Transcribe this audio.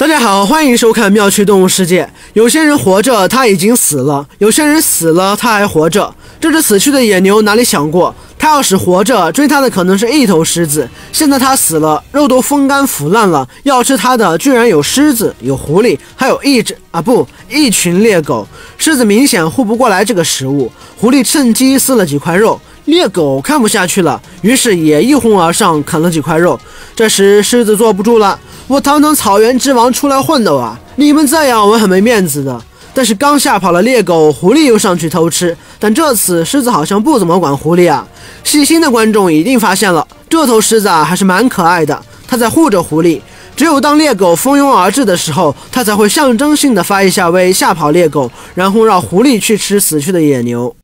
大家好，欢迎收看妙趣动物世界。有些人活着，他已经死了；有些人死了，他还活着。这只死去的野牛哪里想过，他要是活着，追他的可能是一头狮子。现在他死了，肉都风干腐烂了，要吃他的居然有狮子、有狐狸，还有一群猎狗。狮子明显护不过来这个食物，狐狸趁机撕了几块肉。猎狗看不下去了，于是也一哄而上啃了几块肉。这时狮子坐不住了，我堂堂草原之王出来混的啊，你们这样我很没面子的。但是刚吓跑了猎狗，狐狸又上去偷吃，但这次狮子好像不怎么管狐狸啊。细心的观众一定发现了，这头狮子还是蛮可爱的，它在护着狐狸。只有当猎狗蜂拥而至的时候，它才会象征性的发一下威吓跑猎狗，然后让狐狸去吃死去的野牛。